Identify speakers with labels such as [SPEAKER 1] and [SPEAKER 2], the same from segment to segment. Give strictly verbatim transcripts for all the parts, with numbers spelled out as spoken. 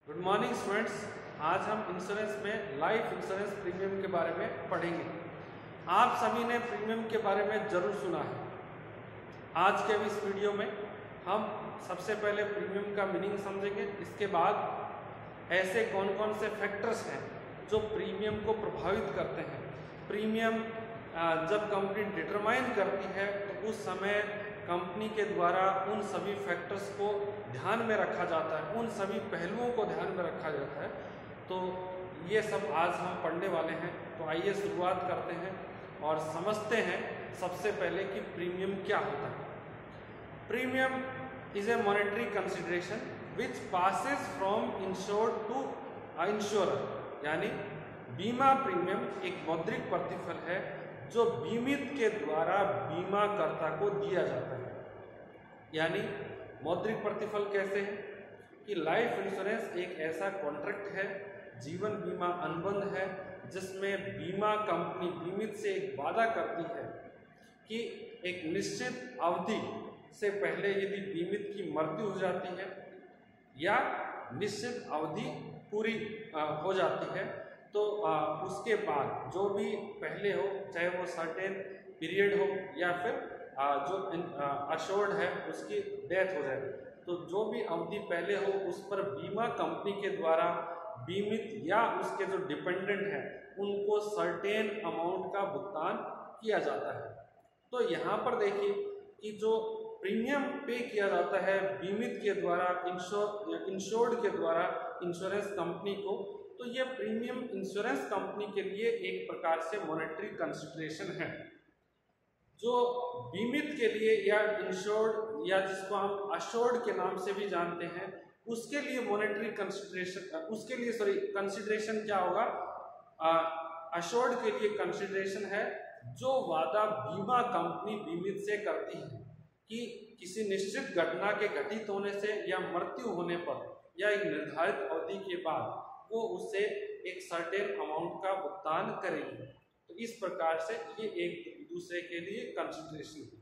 [SPEAKER 1] Good morning students. आज हम insurance में लाइफ इंश्योरेंस प्रीमियम के बारे में पढ़ेंगे। आप सभी ने प्रीमियम के बारे में ज़रूर सुना है। आज के इस वीडियो में हम सबसे पहले प्रीमियम का मीनिंग समझेंगे। इसके बाद ऐसे कौन कौन से फैक्टर्स हैं जो प्रीमियम को प्रभावित करते हैं। प्रीमियम जब कंपनी डिटरमाइन करती है तो उस समय कंपनी के द्वारा उन सभी फैक्टर्स को ध्यान में रखा जाता है, उन सभी पहलुओं को ध्यान में रखा जाता है। तो ये सब आज हम पढ़ने वाले हैं। तो आइए शुरुआत करते हैं और समझते हैं सबसे पहले कि प्रीमियम क्या होता है। Premium is a monetary consideration which passes from insured to insurer, यानी बीमा प्रीमियम एक मौद्रिक प्रतिफल है जो बीमित के द्वारा बीमाकर्ता को दिया जाता है। यानी मौद्रिक प्रतिफल कैसे है कि लाइफ इंश्योरेंस एक ऐसा कॉन्ट्रैक्ट है, जीवन बीमा अनुबंध है, जिसमें बीमा कंपनी बीमित से एक वादा करती है कि एक निश्चित अवधि से पहले यदि बीमित की मृत्यु हो जाती है या निश्चित अवधि पूरी आ, हो जाती है तो आ, उसके बाद जो भी पहले हो, चाहे वो सर्टेन पीरियड हो या फिर आ, जो अश्योर्ड है उसकी डेथ हो जाए, तो जो भी अवधि पहले हो उस पर बीमा कंपनी के द्वारा बीमित या उसके जो डिपेंडेंट हैं उनको सर्टेन अमाउंट का भुगतान किया जाता है। तो यहाँ पर देखिए कि जो प्रीमियम पे किया जाता है बीमित के द्वारा इंश्योर इंश्योर्ड के द्वारा इंश्योरेंस कंपनी को, तो ये प्रीमियम इंश्योरेंस कंपनी के लिए एक प्रकार से मॉनेटरी कंसिडरेशन है। जो बीमित के लिए या इंश्योर्ड या जिसको हम अश्योर्ड के नाम से भी जानते हैं उसके लिए मॉनेटरी कंसिडरेशन उसके लिए सॉरी कंसिडरेशन क्या होगा, अश्योर्ड के लिए कंसिडरेशन है जो वादा बीमा कंपनी बीमित से करती है कि किसी निश्चित घटना के घटित होने से या मृत्यु होने पर या एक निर्धारित अवधि के बाद वो उससे एक सर्टेन अमाउंट का भुगतान करेगी। तो इस प्रकार से ये एक दूसरे के लिए कंसिडरेशन है।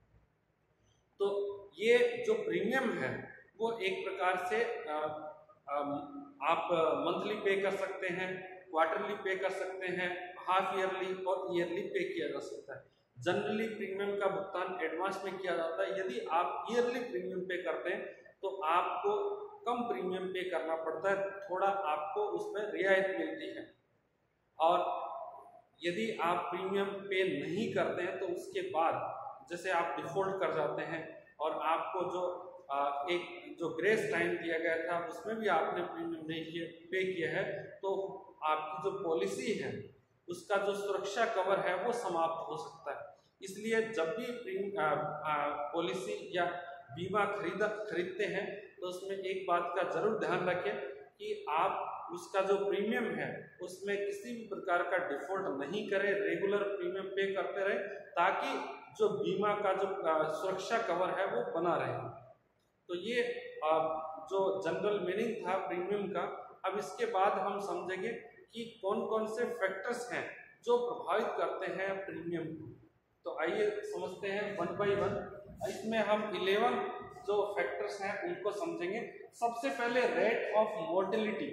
[SPEAKER 1] तो ये जो प्रीमियम है वो एक प्रकार से आ, आ, आप मंथली पे कर सकते हैं, क्वार्टरली पे कर सकते हैं, हाफ ईयरली और ईयरली पे किया जा सकता है। जनरली प्रीमियम का भुगतान एडवांस में किया जाता है। यदि आप ईयरली प्रीमियम पे करते हैं तो आपको कम प्रीमियम पे करना पड़ता है, थोड़ा आपको उसमें रियायत मिलती है। और यदि आप प्रीमियम पे नहीं करते हैं तो उसके बाद जैसे आप डिफॉल्ट कर जाते हैं और आपको जो आ, एक जो ग्रेस टाइम दिया गया था उसमें भी आपने प्रीमियम नहीं किया पे किया है, तो आपकी जो पॉलिसी है उसका जो सुरक्षा कवर है वो समाप्त हो सकता है। इसलिए जब भी पॉलिसी या बीमा खरीदा खरीदते हैं तो उसमें एक बात का जरूर ध्यान रखें कि आप उसका जो प्रीमियम है उसमें किसी भी प्रकार का डिफॉल्ट नहीं करें, रेगुलर प्रीमियम पे करते रहें ताकि जो बीमा का जो सुरक्षा कवर है वो बना रहे। तो ये जो जनरल मीनिंग था प्रीमियम का। अब इसके बाद हम समझेंगे कि कौन कौन से फैक्टर्स हैं जो प्रभावित करते हैं प्रीमियम को। तो आइए समझते हैं वन बाय वन। इसमें हम इलेवन जो फैक्टर्स हैं उनको समझेंगे। सबसे पहले रेट ऑफ मोर्टेलिटी,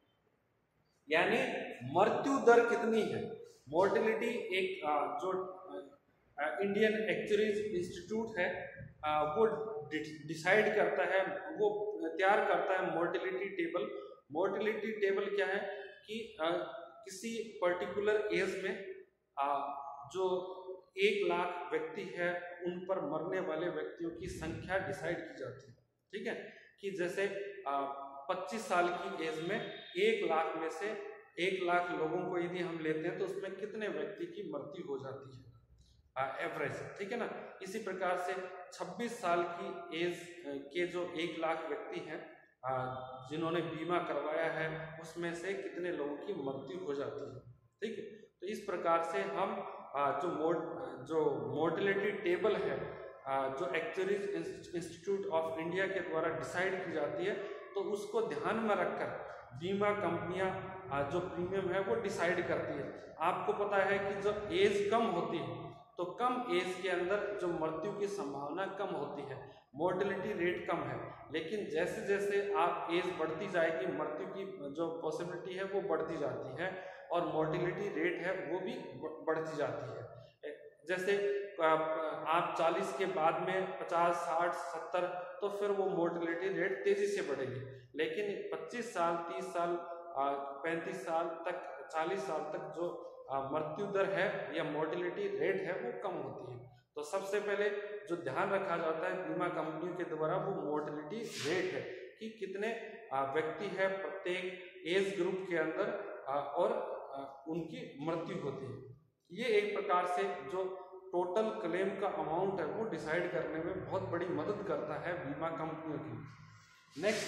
[SPEAKER 1] यानी मृत्यु दर कितनी है। मोर्टेलिटी एक जो इंडियन एक्चुअरीज इंस्टीट्यूट है वो डिसाइड करता है, वो तैयार करता है मोर्टेलिटी टेबल। मोर्टेलिटी टेबल क्या है कि आ, किसी पर्टिकुलर एज में आ, जो एक लाख व्यक्ति है उन पर मरने वाले व्यक्तियों की संख्या डिसाइड की जाती है। ठीक है कि जैसे पच्चीस साल की एज में एक लाख में से एक लाख लोगों को यदि हम लेते हैं तो उसमें कितने व्यक्ति की मृत्यु हो जाती है एवरेज। ठीक है ना। इसी प्रकार से छब्बीस साल की एज के जो एक लाख व्यक्ति हैं जिन्होंने बीमा करवाया है उसमें से कितने लोगों की मृत्यु हो जाती है। ठीक है। तो इस प्रकार से हम जो मोड जो मोर्टेलिटी टेबल है जो एक्चुअरीज इंस्टीट्यूट ऑफ इंडिया के द्वारा डिसाइड की जाती है, तो उसको ध्यान में रखकर बीमा कंपनियां जो प्रीमियम है वो डिसाइड करती है। आपको पता है कि जब एज कम होती है तो कम एज के अंदर जो मृत्यु की संभावना कम होती है, मोर्टेलिटी रेट कम है। लेकिन जैसे जैसे आप एज बढ़ती जाएगी, मृत्यु की जो पॉसिबिलिटी है वो बढ़ती जाती है और मोर्टेलिटी रेट है वो भी बढ़ती जाती है। जैसे आप चालीस के बाद में पचास, साठ, सत्तर, तो फिर वो मोर्टेलिटी रेट तेजी से बढ़ेगी। लेकिन पच्चीस साल, तीस साल, पैंतीस साल तक, चालीस साल तक जो मृत्यु दर है या मोर्टेलिटी रेट है वो कम होती है। तो सबसे पहले जो ध्यान रखा जाता है बीमा कंपनियों के द्वारा वो मोर्टेलिटी रेट है कि कितने व्यक्ति है प्रत्येक एज ग्रुप के अंदर और उनकी मृत्यु होती है। ये एक प्रकार से जो टोटल क्लेम का अमाउंट है वो डिसाइड करने में बहुत बड़ी मदद करता है बीमा कंपनियों की। नेक्स्ट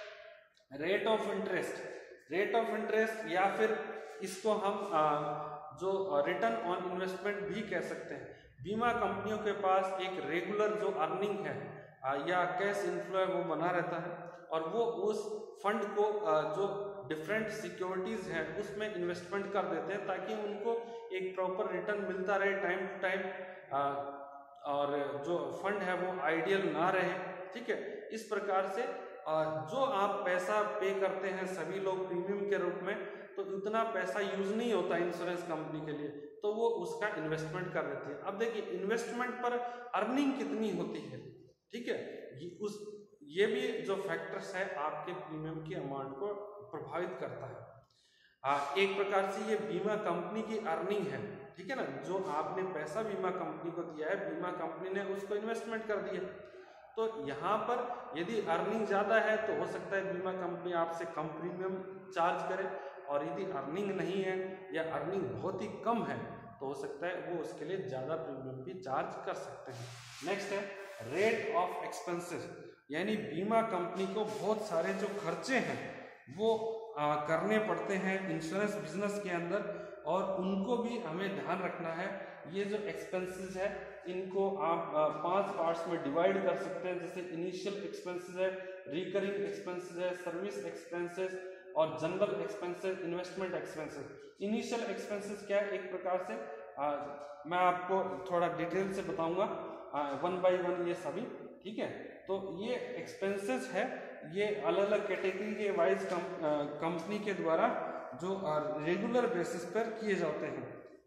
[SPEAKER 1] है rate of interest. Rate of interest या फिर इसको हम जो रिटर्न ऑन इन्वेस्टमेंट भी कह सकते हैं। बीमा कंपनियों के पास एक रेगुलर जो अर्निंग है या कैश इनफ्लो वो बना रहता है और वो उस फंड को जो डिफरेंट सिक्योरिटीज हैं उसमें इन्वेस्टमेंट कर देते हैं ताकि उनको एक प्रॉपर रिटर्न मिलता रहे टाइम टू टाइम और जो फंड है वो आइडियल ना रहे। ठीक है, इस प्रकार से जो आप पैसा पे करते हैं सभी लोग प्रीमियम के रूप में, तो उतना पैसा यूज नहीं होता इंश्योरेंस कंपनी के लिए, तो वो उसका इन्वेस्टमेंट कर देती है। अब देखिए इन्वेस्टमेंट पर अर्निंग कितनी होती है, ठीक है, ये उस ये भी जो फैक्टर्स है आपके प्रीमियम की अमाउंट को प्रभावित करता है। आ, एक प्रकार से ये बीमा कंपनी की अर्निंग है, ठीक है ना, जो आपने पैसा बीमा कंपनी को दिया है, बीमा कंपनी ने उसको इन्वेस्टमेंट कर दिया। तो यहाँ पर यदि अर्निंग ज़्यादा है तो हो सकता है बीमा कंपनी आपसे कम प्रीमियम चार्ज करे, और यदि अर्निंग नहीं है या अर्निंग बहुत ही कम है तो हो सकता है वो उसके लिए ज़्यादा प्रीमियम भी चार्ज कर सकते हैं। नेक्स्ट है रेट ऑफ एक्सपेंसेस, यानी बीमा कंपनी को बहुत सारे जो खर्चे हैं वो आ, करने पड़ते हैं इंश्योरेंस बिजनेस के अंदर, और उनको भी हमें ध्यान रखना है। ये जो एक्सपेंसेस है इनको आप आ, पांच पार्ट्स में डिवाइड कर सकते हैं, जैसे इनिशियल एक्सपेंसेस है, रिकरिंग एक्सपेंसेस है, सर्विस एक्सपेंसेस और general expenses, investment expenses. Initial expenses क्या है, एक प्रकार से आ, मैं आपको थोड़ा डिटेल से बताऊंगा वन बाय वन ये सभी, ठीक है। तो ये एक्सपेंसेस है, ये अलग अलग कैटेगरी के वाइज कंपनी के द्वारा जो रेगुलर बेसिस पर किए जाते हैं।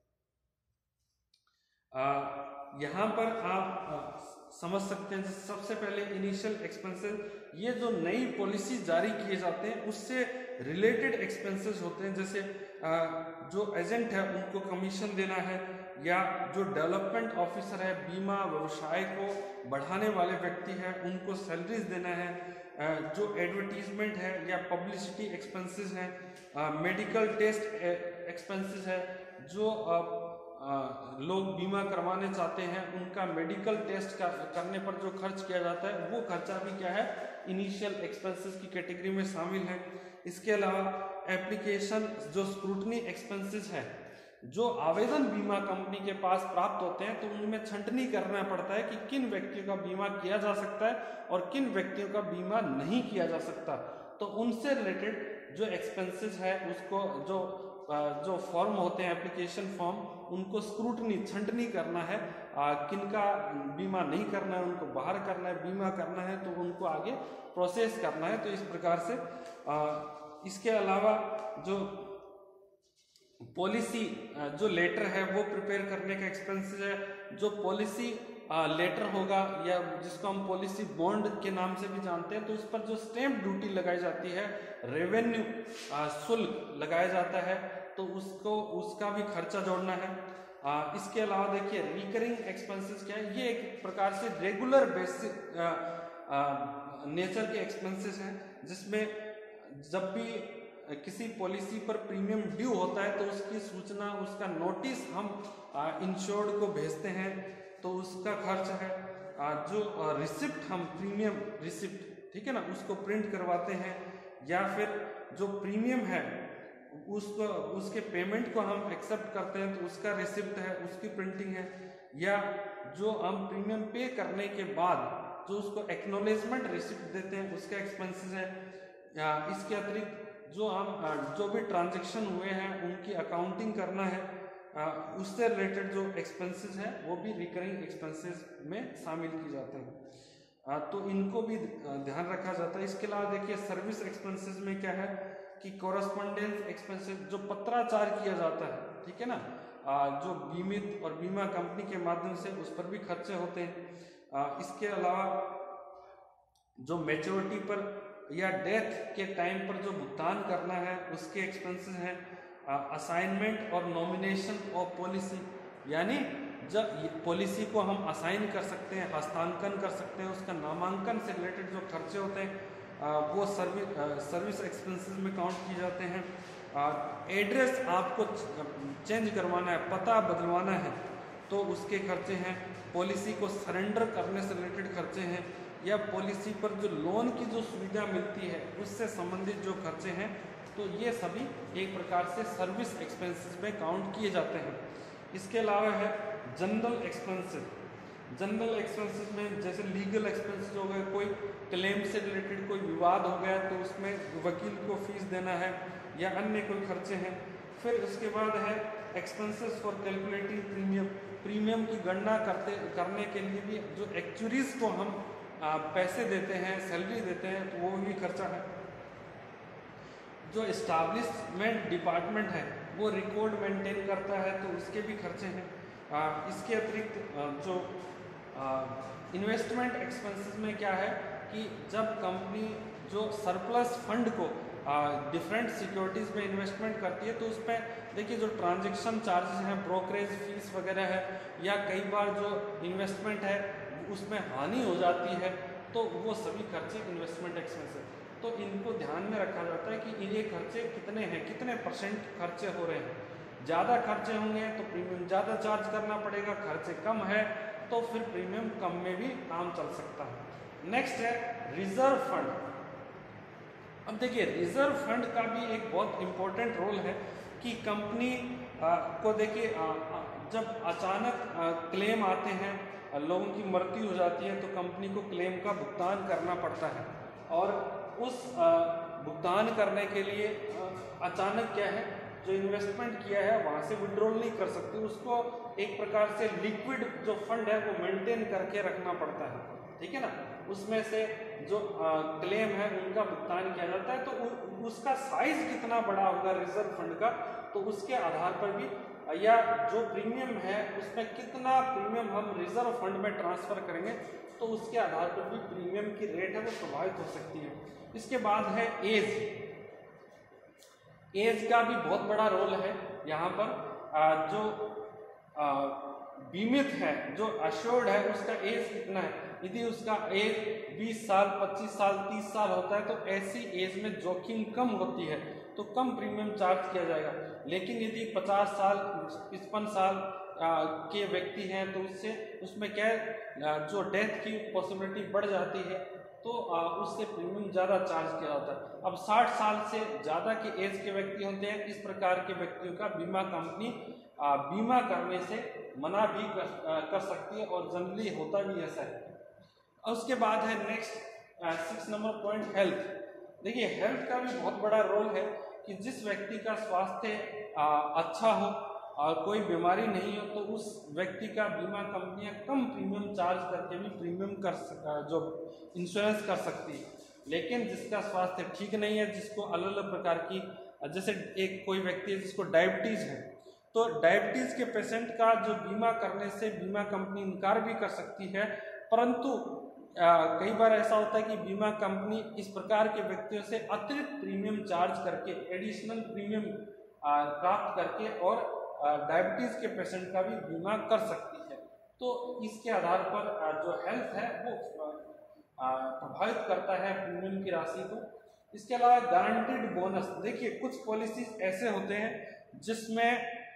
[SPEAKER 1] यहाँ पर आप आ, समझ सकते हैं सबसे पहले इनिशियल एक्सपेंसेस, ये जो नई पॉलिसी जारी किए जाते हैं उससे रिलेटेड एक्सपेंसेस होते हैं, जैसे आ, जो एजेंट है उनको कमीशन देना है, या जो डेवलपमेंट ऑफिसर है, बीमा व्यवसाय को बढ़ाने वाले व्यक्ति हैं उनको सैलरीज देना है, जो एडवर्टीजमेंट है या पब्लिसिटी एक्सपेंसेस हैं, मेडिकल टेस्ट एक्सपेंसेस है, जो आ, आ, लोग बीमा करवाने चाहते हैं उनका मेडिकल टेस्ट का करने पर जो खर्च किया जाता है वो खर्चा भी क्या है, इनिशियल एक्सपेंसेस की कैटेगरी में शामिल है। इसके अलावा एप्लीकेशन जो स्क्रूटनी एक्सपेंसेस है, जो आवेदन बीमा कंपनी के पास प्राप्त होते हैं तो उनमें छंटनी करना पड़ता है कि किन व्यक्तियों का बीमा किया जा सकता है और किन व्यक्तियों का बीमा नहीं किया जा सकता। तो उनसे रिलेटेड जो एक्सपेंसेस है उसको जो जो फॉर्म होते हैं एप्लीकेशन फॉर्म, उनको स्क्रूटनी छंटनी करना है, किनका बीमा नहीं करना है उनको बाहर करना है, बीमा करना है तो उनको आगे प्रोसेस करना है। तो इस प्रकार से आ, इसके अलावा जो पॉलिसी जो लेटर है वो प्रिपेयर करने का एक्सपेंसेस है, जो पॉलिसी लेटर होगा या जिसको हम पॉलिसी बॉन्ड के नाम से भी जानते हैं, तो उस पर जो स्टैंप ड्यूटी लगाई जाती है, रेवेन्यू शुल्क लगाया जाता है, तो उसको उसका भी खर्चा जोड़ना है। आ, इसके अलावा देखिए रिकरिंग एक्सपेंसेस क्या है, ये एक प्रकार से रेगुलर बेसिस नेचर के एक्सपेंसेस हैं, जिसमें जब भी किसी पॉलिसी पर प्रीमियम ड्यू होता है तो उसकी सूचना, उसका नोटिस हम इंश्योर्ड को भेजते हैं तो उसका खर्च है। आ, जो रिसिप्ट हम प्रीमियम रिसिप्ट, ठीक है ना, उसको प्रिंट करवाते हैं, या फिर जो प्रीमियम है उसको उसके पेमेंट को हम एक्सेप्ट करते हैं तो उसका रिसिप्ट है, उसकी प्रिंटिंग है, या जो हम प्रीमियम पे करने के बाद जो उसको एक्नॉलेजमेंट रिसिप्ट देते हैं उसका एक्सपेंसेस है। या इसके अतिरिक्त जो हम जो भी ट्रांजैक्शन हुए हैं उनकी अकाउंटिंग करना है, उससे रिलेटेड जो एक्सपेंसेस हैं वो भी रिकरिंग एक्सपेंसेस में शामिल किए जाते हैं, तो इनको भी ध्यान रखा जाता है। इसके अलावा देखिए सर्विस एक्सपेंसेस में क्या है कि कोरस्पॉन्डेंस एक्सपेंसेस जो पत्राचार किया जाता है, ठीक है ना, जो बीमित और बीमा कंपनी के माध्यम से उस पर भी खर्चे होते हैं। इसके अलावा जो मैच्योरिटी पर या डेथ के टाइम पर जो भुगतान करना है उसके एक्सपेंसेस हैं। असाइनमेंट और नॉमिनेशन ऑफ पॉलिसी, यानी जब पॉलिसी को हम असाइन कर सकते हैं, हस्तांकन कर सकते हैं, उसका नामांकन से रिलेटेड जो खर्चे होते हैं वो सर्विस सर्विस एक्सपेंसेस में काउंट किए जाते हैं। एड्रेस आपको चेंज करवाना है, पता बदलवाना है तो उसके खर्चे हैं। पॉलिसी को सरेंडर करने से रिलेटेड खर्चे हैं, या पॉलिसी पर जो लोन की जो सुविधा मिलती है उससे संबंधित जो खर्चे हैं, तो ये सभी एक प्रकार से सर्विस एक्सपेंसेस में काउंट किए जाते हैं। इसके अलावा है जनरल एक्सपेंसेस। जनरल एक्सपेंसेस में जैसे लीगल एक्सपेंसेस हो गए, कोई क्लेम से रिलेटेड कोई विवाद हो गया तो उसमें वकील को फीस देना है या अन्य कोई खर्चे हैं। फिर उसके बाद है expenses for calculating premium. Premium की गणना करते करने के लिए भी जो एक्चुअरीज को हम आ, पैसे देते हैं, सैलरी देते हैं, तो वो भी खर्चा है। जो इस्टाब्लिशमेंट डिपार्टमेंट है वो रिकॉर्ड मेंटेन करता है तो उसके भी खर्चे हैं। आ, इसके अतिरिक्त जो इन्वेस्टमेंट एक्सपेंसेस में क्या है कि जब कंपनी जो सरप्लस फंड को डिफरेंट सिक्योरिटीज़ में इन्वेस्टमेंट करती है तो उसमें देखिए जो ट्रांजैक्शन चार्जेस हैं, ब्रोकरेज फीस वगैरह है, या कई बार जो इन्वेस्टमेंट है उसमें हानि हो जाती है, तो वो सभी खर्चे इन्वेस्टमेंट एक्सपेंस है। तो इनको ध्यान में रखा जाता है कि ये खर्चे कितने हैं, कितने परसेंट खर्चे हो रहे हैं। ज़्यादा खर्चे होंगे तो प्रीमियम ज़्यादा चार्ज करना पड़ेगा, खर्चे कम है तो फिर प्रीमियम कम में भी काम चल सकता है। नेक्स्ट है रिजर्व फंड। अब देखिए रिजर्व फंड का भी एक बहुत इम्पोर्टेंट रोल है कि कंपनी को देखिए जब अचानक क्लेम आते हैं, लोगों की मृत्यु हो जाती है तो कंपनी को क्लेम का भुगतान करना पड़ता है, और उस भुगतान करने के लिए अचानक क्या है जो इन्वेस्टमेंट किया है वहाँ से विड्रॉल नहीं कर सकती, उसको एक प्रकार से लिक्विड जो फंड है वो मेंटेन करके रखना पड़ता है, ठीक है ना। उसमें से जो क्लेम है उनका भुगतान किया जाता है, तो उ, उसका साइज कितना बड़ा होगा रिजर्व फंड का, तो उसके आधार पर भी, या जो प्रीमियम है उसमें कितना प्रीमियम हम रिजर्व फंड में ट्रांसफर करेंगे तो उसके आधार पर भी प्रीमियम की रेट है वो प्रभावित हो सकती है। इसके बाद है एज। एज का भी बहुत बड़ा रोल है यहाँ पर। आ, जो आ, बीमित है, जो अश्योर्ड है, उसका एज कितना है। यदि उसका एज बीस साल, पच्चीस साल, तीस साल होता है तो ऐसी एज में जोखिम कम होती है तो कम प्रीमियम चार्ज किया जाएगा। लेकिन यदि पचास साल, पचपन साल आ, के व्यक्ति हैं तो उससे उसमें क्या है जो डेथ की पॉसिबिलिटी बढ़ जाती है तो आ, उससे प्रीमियम ज़्यादा चार्ज किया जाता है। अब साठ साल से ज़्यादा के एज के व्यक्ति होते हैं, इस प्रकार के व्यक्तियों का बीमा कंपनी आ, बीमा करने से मना भी कर, आ, कर सकती है और जनरली होता भी ऐसा है। और उसके बाद है next six number point health. देखिए हेल्थ का भी बहुत बड़ा रोल है कि जिस व्यक्ति का स्वास्थ्य अच्छा हो और कोई बीमारी नहीं हो तो उस व्यक्ति का बीमा कंपनियां कम प्रीमियम चार्ज करके भी प्रीमियम कर जो इंश्योरेंस कर सकती है। लेकिन जिसका स्वास्थ्य ठीक नहीं है, जिसको अलग अलग प्रकार की, जैसे एक कोई व्यक्ति है जिसको डायबिटीज़ है तो डायबिटीज़ के पेशेंट का जो बीमा करने से बीमा कंपनी इनकार भी कर सकती है, परंतु आ, कई बार ऐसा होता है कि बीमा कंपनी इस प्रकार के व्यक्तियों से अतिरिक्त प्रीमियम चार्ज करके, एडिशनल प्रीमियम प्राप्त करके और डायबिटीज़ के पेशेंट का भी बीमा कर सकती है। तो इसके आधार पर आ, जो हेल्थ है वो प्रभावित करता है प्रीमियम की राशि को। इसके अलावा गारंटीड बोनस। देखिए कुछ पॉलिसीज ऐसे होते हैं जिसमें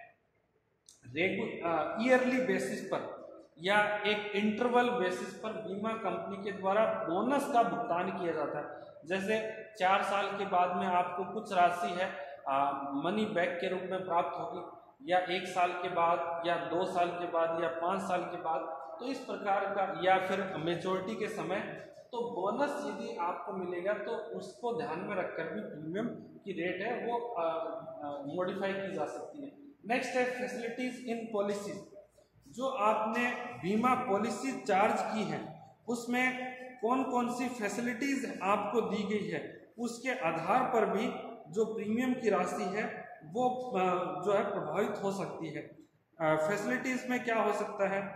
[SPEAKER 1] रेगुलर ईयरली बेसिस पर या एक इंटरवल बेसिस पर बीमा कंपनी के द्वारा बोनस का भुगतान किया जाता है। जैसे चार साल के बाद में आपको कुछ राशि है आ, मनी बैक के रूप में प्राप्त होगी, या एक साल के बाद, या दो साल के बाद, या पाँच साल के बाद, तो इस प्रकार का, या फिर मेच्योरिटी के समय, तो बोनस यदि आपको मिलेगा तो उसको ध्यान में रखकर भी प्रीमियम की रेट है वो मॉडिफाई की जा सकती है। नेक्स्ट है फैसिलिटीज इन पॉलिसीज। जो आपने बीमा पॉलिसी चार्ज की है उसमें कौन कौन सी फैसिलिटीज आपको दी गई है, उसके आधार पर भी जो प्रीमियम की राशि है वो जो है प्रभावित हो सकती है। फैसिलिटीज में क्या हो सकता है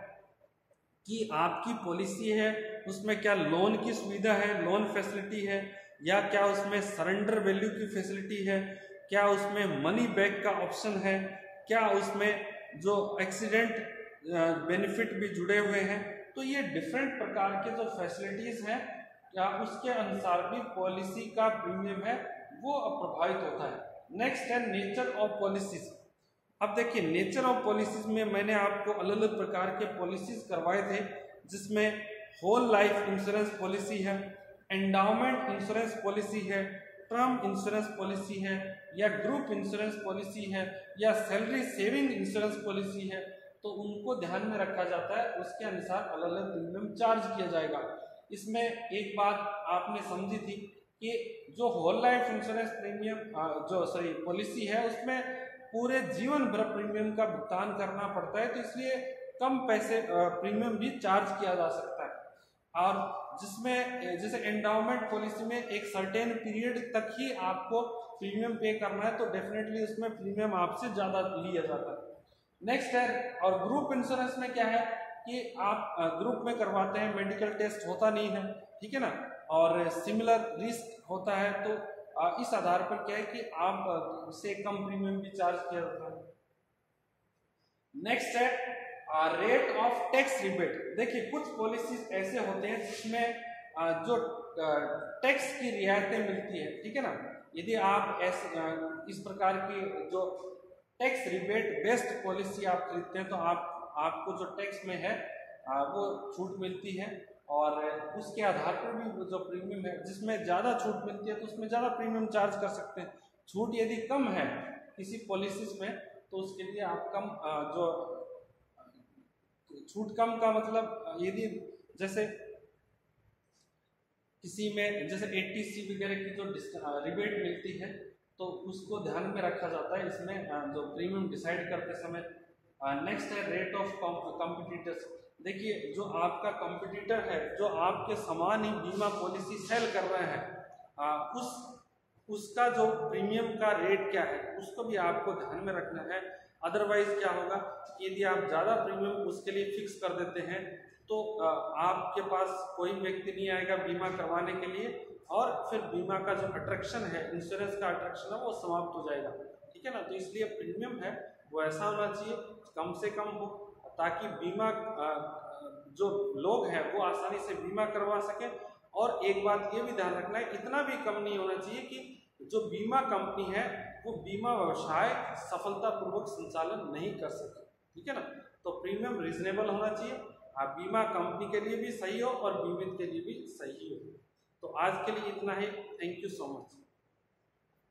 [SPEAKER 1] कि आपकी पॉलिसी है उसमें क्या लोन की सुविधा है, लोन फैसिलिटी है, या क्या उसमें सरेंडर वैल्यू की फैसिलिटी है, क्या उसमें मनी बैक का ऑप्शन है, क्या उसमें जो एक्सीडेंट बेनिफिट भी जुड़े हुए हैं। तो ये डिफरेंट प्रकार के जो फैसिलिटीज हैं या उसके अनुसार भी पॉलिसी का प्रीमियम है वो प्रभावित होता है। नेक्स्ट है नेचर ऑफ पॉलिसीज। अब देखिए नेचर ऑफ पॉलिसीज में मैंने आपको अलग अलग प्रकार के पॉलिसीज करवाए थे, जिसमें होल लाइफ इंश्योरेंस पॉलिसी है, एंडाउमेंट इंश्योरेंस पॉलिसी है, टर्म इंश्योरेंस पॉलिसी है, या ग्रुप इंश्योरेंस पॉलिसी है, या सैलरी सेविंग इंश्योरेंस पॉलिसी है। तो उनको ध्यान में रखा जाता है, उसके अनुसार अलग अलग प्रीमियम चार्ज किया जाएगा। इसमें एक बात आपने समझी थी कि जो होल लाइफ इंश्योरेंस प्रीमियम जो सॉरी पॉलिसी है उसमें पूरे जीवन भर प्रीमियम का भुगतान करना पड़ता है, तो इसलिए कम पैसे प्रीमियम भी चार्ज किया जा सकता है। और जिसमें जैसे एंडाउमेंट पॉलिसी में एक सर्टेन पीरियड तक ही आपको प्रीमियम पे करना है, तो डेफिनेटली उसमें प्रीमियम आपसे ज़्यादा लिया जाता है। नेक्स्ट है, और ग्रुप इंश्योरेंस में क्या है कि आप ग्रुप में करवाते हैं, मेडिकल टेस्ट होता नहीं है, ठीक है ना, और सिमिलर रिस्क होता है, तो इस आधार पर क्या है कि आप से कम प्रीमियम भी चार्ज किया जाता है। नेक्स्ट है रेट ऑफ टैक्स रिबेट। देखिए कुछ पॉलिसीज ऐसे होते हैं जिसमें जो टैक्स की रियायतें मिलती है, ठीक है ना। यदि आप ऐसे इस प्रकार की जो टैक्स रिबेट बेस्ड पॉलिसी आप खरीदते हैं तो आप आपको जो टैक्स में है वो छूट मिलती है, और उसके आधार पर भी जो प्रीमियम है जिसमें ज़्यादा छूट मिलती है तो उसमें ज़्यादा प्रीमियम चार्ज कर सकते हैं। छूट यदि कम है किसी पॉलिसीज में तो उसके लिए आप कम जो छूट कम का मतलब यदि जैसे किसी में जैसे एटीसी वगैरह की जो रिबेट मिलती है तो उसको ध्यान में रखा जाता है इसमें जो प्रीमियम डिसाइड करते समय। नेक्स्ट है रेट ऑफ कॉम्पिटिटर्स। देखिए जो आपका कॉम्पिटिटर है जो आपके समान ही बीमा पॉलिसी सेल कर रहे हैं आ, उस उसका जो प्रीमियम का रेट क्या है उसको भी आपको ध्यान में रखना है। अदरवाइज क्या होगा कि यदि आप ज़्यादा प्रीमियम उसके लिए फिक्स कर देते हैं तो आ, आपके पास कोई व्यक्ति नहीं आएगा बीमा करवाने के लिए, और फिर बीमा का जो अट्रैक्शन है, इंश्योरेंस का अट्रैक्शन है वो समाप्त हो जाएगा, ठीक है ना। तो इसलिए प्रीमियम है वो ऐसा होना चाहिए कम से कम हो, ताकि बीमा जो लोग हैं वो आसानी से बीमा करवा सकें। और एक बात ये भी ध्यान रखना है, इतना भी कम नहीं होना चाहिए कि जो बीमा कंपनी है वो बीमा व्यवसाय सफलतापूर्वक संचालन नहीं कर सके, ठीक है ना। तो प्रीमियम रीजनेबल होना चाहिए, आप बीमा कंपनी के लिए भी सही हो और बीमित के लिए भी सही हो। तो आज के लिए इतना ही। Thank you so much.